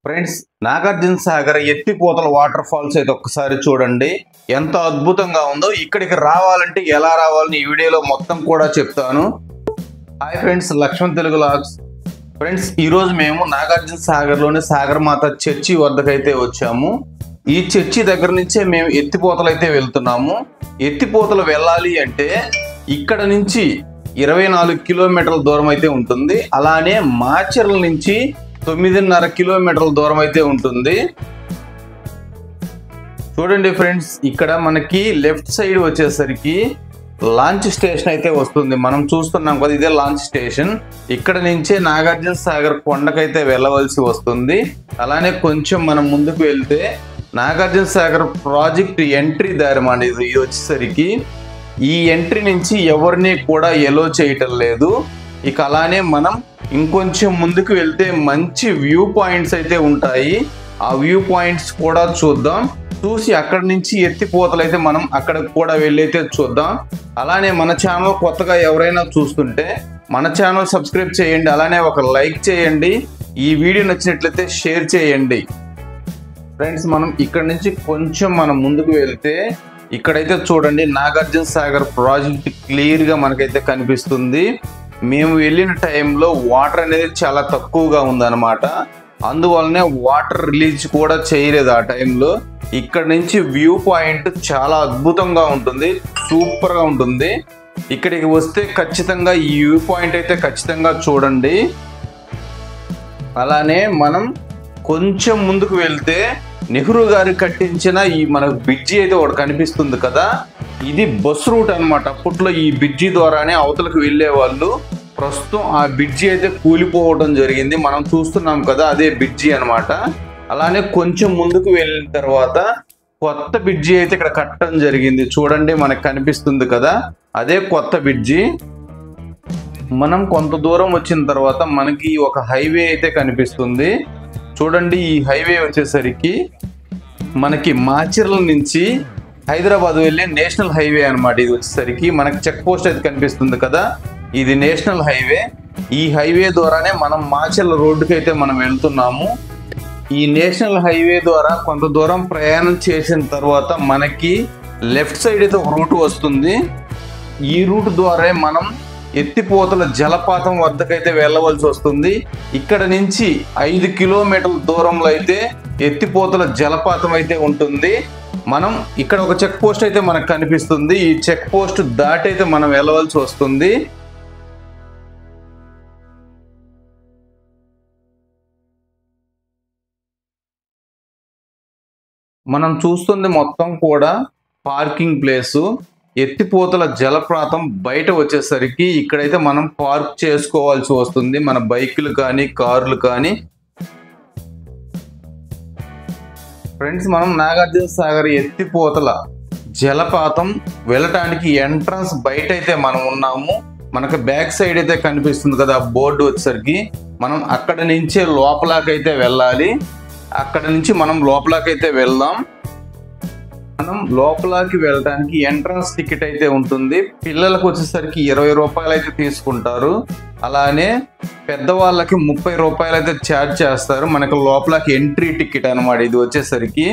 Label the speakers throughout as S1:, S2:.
S1: Friends, Nagarjuna Sagar ఎత్తిపోతల water falls అయితే ఒక్కసారి చూడండి. ఎంత అద్భుతంగా ఉందో. ఇక్కడికి రావాలంటే ఎలా రావాలని ఈ వీడియోలో మొత్తం కూడా చెప్తాను. Hi friends, Laxman Telugu vlogs. Friends, ఈరోజు మేము నాగార్జున సాగర్లోని సాగర్ మాత చర్చి వద్దకైతే వచ్చాము. ఈ చర్చి దగ్గర నుంచే మేము ఎత్తిపోతలు అయితే వెళ్తున్నాము. ఎత్తిపోతలు వెళ్ళాలి అంటే ఇక్కడ నుంచి 24 కిలోమీటర్ల దూరం అయితే ఉంటుంది. అలానే మాచర్ల నుంచి 9.5 కిలోమీటర్ల దూరం అయితే ఉంటుంది. చూడండి ఫ్రెండ్స్, ఇక్కడ మనకి లెఫ్ట్ సైడ్ వచ్చేసరికి లాంచ్ స్టేషన్ అయితే వస్తుంది. మనం చూస్తున్నాం కదా, ఇదే లాంచ్ స్టేషన్. ఇక్కడ నుంచే నాగార్జున సాగర్ కొండకైతే వెళ్ళవలసి వస్తుంది. అలానే కొంచెం మనం ముందుకు వెళ్తే నాగార్జున సాగర్ ప్రాజెక్ట్ ఎంట్రీ దారి మాట ఇది వచ్చేసరికి ఈ ఎంట్రీ నుంచి ఎవరిని కూడా ఎలో చేయటం లేదు. ఇక అలానే మనం ఇంకొంచెం ముందుకు వెళ్తే మంచి వ్యూ పాయింట్స్ అయితే ఉంటాయి. ఆ వ్యూ పాయింట్స్ కూడా చూద్దాం. చూసి అక్కడి నుంచి ఎత్తిపోతలు అయితే మనం అక్కడికి కూడా వెళ్ళైతే చూద్దాం. అలానే మన ఛానల్ కొత్తగా ఎవరైనా చూస్తుంటే మన ఛానల్ సబ్స్క్రైబ్ చేయండి. అలానే ఒక లైక్ చేయండి. ఈ వీడియో నచ్చినట్లయితే షేర్ చేయండి. ఫ్రెండ్స్, మనం ఇక్కడ నుంచి కొంచెం మనం ముందుకు వెళ్తే ఇక్కడైతే చూడండి నాగార్జున సాగర్ ప్రాజెక్ట్ క్లియర్గా మనకైతే కనిపిస్తుంది. మేము వెళ్ళిన టైంలో వాటర్ అనేది చాలా తక్కువగా ఉందన్నమాట. అందువల్లనే వాటర్ రిలీజ్ కూడా చేయలేదు ఆ టైంలో. ఇక్కడ నుంచి వ్యూ పాయింట్ చాలా అద్భుతంగా ఉంటుంది, సూపర్గా ఉంటుంది. ఇక్కడికి వస్తే ఖచ్చితంగా ఈ వ్యూ పాయింట్ అయితే ఖచ్చితంగా చూడండి. అలానే మనం కొంచెం ముందుకు వెళ్తే నెహ్రూ గారు కట్టించిన ఈ మనకు బ్రిడ్జి అయితే ఒకటి కనిపిస్తుంది కదా, ఇది బస్ రూట్ అనమాట. అప్పట్లో ఈ బ్రిడ్జి ద్వారానే అవతలకు వెళ్ళే వాళ్ళు. ప్రస్తుతం ఆ బ్రిడ్జి అయితే కూలిపోవడం జరిగింది. మనం చూస్తున్నాం కదా, అదే బ్రిడ్జి అనమాట. అలానే కొంచెం ముందుకు వెళ్ళిన తర్వాత కొత్త బ్రిడ్జి అయితే ఇక్కడ కట్టడం జరిగింది. చూడండి, మనకు కనిపిస్తుంది కదా, అదే కొత్త బ్రిడ్జి. మనం కొంత దూరం వచ్చిన తర్వాత మనకి ఒక హైవే అయితే కనిపిస్తుంది. చూడండి, ఈ హైవే వచ్చేసరికి మనకి మాచర్ల నుంచి హైదరాబాద్ వెళ్ళే నేషనల్ హైవే అనమాట. ఇది వచ్చేసరికి మనకి చెక్ పోస్ట్ అయితే కనిపిస్తుంది కదా, ఇది నేషనల్ హైవే. ఈ హైవే ద్వారానే మనం మాచర్ల రోడ్డుకి అయితే మనం వెళ్తున్నాము. ఈ నేషనల్ హైవే ద్వారా కొంత దూరం ప్రయాణం చేసిన తర్వాత మనకి లెఫ్ట్ సైడ్ అయితే ఒక రూట్ వస్తుంది. ఈ రూట్ ద్వారా మనం ఎత్తిపోతల జలపాతం వద్దకైతే వెళ్ళవలసి వస్తుంది. ఇక్కడ నుంచి 5 కిలోమీటర్ల దూరంలో అయితే ఎత్తిపోతల జలపాతం అయితే ఉంటుంది. మనం ఇక్కడ ఒక చెక్ పోస్ట్ అయితే మనకు కనిపిస్తుంది. ఈ చెక్ పోస్ట్ దాటి అయితే మనం వెళ్ళవలసి వస్తుంది. మనం చూస్తుంది మొత్తం కూడా పార్కింగ్ ప్లేసు. ఎత్తిపోతల జలపాతం బయట వచ్చేసరికి ఇక్కడైతే మనం పార్క్ చేసుకోవాల్సి వస్తుంది, మన బైకులు కానీ కార్లు కానీ. ఫ్రెండ్స్, మనం నాగార్జున సాగర్ ఎత్తిపోతల జలపాతం వెళ్ళటానికి ఎంట్రన్స్ బయట అయితే మనం ఉన్నాము. మనకు బ్యాక్ సైడ్ అయితే కనిపిస్తుంది కదా బోర్డు వచ్చేసరికి, మనం అక్కడ నుంచే లోపలకైతే వెళ్ళాలి. అక్కడ నుంచి మనం లోపలకైతే వెళ్దాం. మనం లోపలికి వెళ్ళడానికి ఎంట్రన్స్ టికెట్ అయితే ఉంటుంది. పిల్లలకు వచ్చేసరికి 20 రూపాయలు అయితే తీసుకుంటారు. అలానే పెద్దవాళ్ళకి 30 రూపాయలు అయితే ఛార్జ్ చేస్తారు. మనకు లోపలికి ఎంట్రీ టికెట్ అనమాట ఇది వచ్చేసరికి.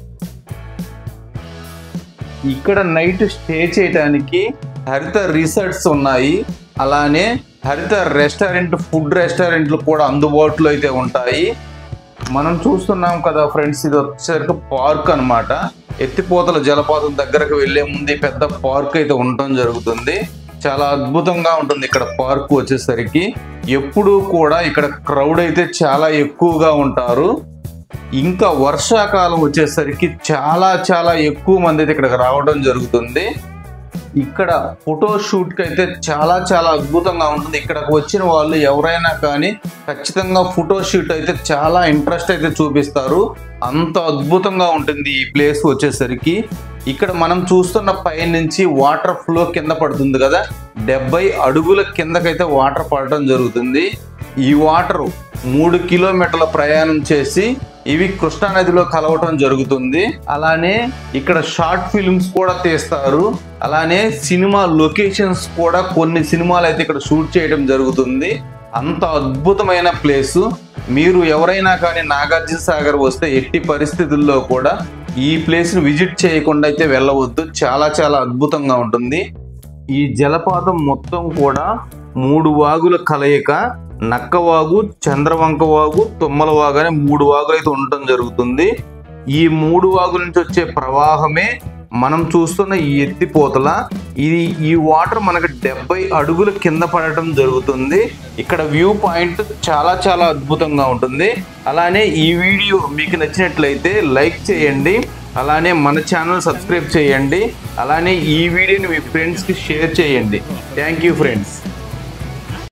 S1: ఇక్కడ నైట్ స్టే చేయడానికి హరిత రిసార్ట్స్ ఉన్నాయి. అలానే హరిత రెస్టారెంట్, ఫుడ్ రెస్టారెంట్లు కూడా అందుబాటులో అయితే ఉంటాయి. మనం చూస్తున్నాం కదా ఫ్రెండ్స్, ఇది వచ్చేసరికి పార్క్ అనమాట. ఎత్తిపోతల జలపాతం దగ్గరకు వెళ్లే ముందు పెద్ద పార్క్ అయితే ఉండటం జరుగుతుంది. చాలా అద్భుతంగా ఉంటుంది ఇక్కడ పార్క్ వచ్చేసరికి. ఎప్పుడూ కూడా ఇక్కడ క్రౌడ్ అయితే చాలా ఎక్కువగా ఉంటారు. ఇంకా వర్షాకాలం వచ్చేసరికి చాలా చాలా ఎక్కువ మంది అయితే ఇక్కడికి రావడం జరుగుతుంది. ఇక్కడ ఫోటో షూట్కి అయితే చాలా చాలా అద్భుతంగా ఉంటుంది. ఇక్కడికి వచ్చిన వాళ్ళు ఎవరైనా కానీ ఖచ్చితంగా ఫోటో షూట్ అయితే చాలా ఇంట్రెస్ట్ అయితే చూపిస్తారు. అంత అద్భుతంగా ఉంటుంది ఈ ప్లేస్ వచ్చేసరికి. ఇక్కడ మనం చూస్తున్న పై నుంచి వాటర్ ఫ్లో కింద పడుతుంది కదా, 70 అడుగుల కిందకైతే వాటర్ పడటం జరుగుతుంది. ఈ వాటర్ 3 కిలోమీటర్ల ప్రయాణం చేసి ఇవి కృష్ణా నదిలో కలవటం జరుగుతుంది. అలానే ఇక్కడ షార్ట్ ఫిల్మ్స్ కూడా తీస్తారు. అలానే సినిమా లొకేషన్స్ కూడా కొన్ని సినిమాలు అయితే ఇక్కడ షూట్ చేయడం జరుగుతుంది. అంత అద్భుతమైన ప్లేసు. మీరు ఎవరైనా కానీ నాగార్జున సాగర్ వస్తే ఎట్టి పరిస్థితుల్లో కూడా ఈ ప్లేస్ని విజిట్ చేయకుండా అయితే వెళ్ళవద్దు. చాలా చాలా అద్భుతంగా ఉంటుంది. ఈ జలపాతం మొత్తం కూడా 3 వాగుల కలయిక. నక్కవాగు, చంద్రవంక వాగు, తుమ్మల వాగు అనే 3 వాగులు అయితే ఉండటం జరుగుతుంది. ఈ 3 వాగుల నుంచి వచ్చే ప్రవాహమే మనం చూస్తున్న ఈ ఎత్తిపోతల. ఈ వాటర్ మనకు 70 అడుగుల కింద పడటం జరుగుతుంది. ఇక్కడ వ్యూ పాయింట్ చాలా చాలా అద్భుతంగా ఉంటుంది. అలానే ఈ వీడియో మీకు నచ్చినట్లయితే లైక్ చేయండి, అలానే మన ఛానల్ సబ్స్క్రైబ్ చేయండి, అలానే ఈ వీడియోని మీ ఫ్రెండ్స్కి షేర్ చేయండి. Thank you friends.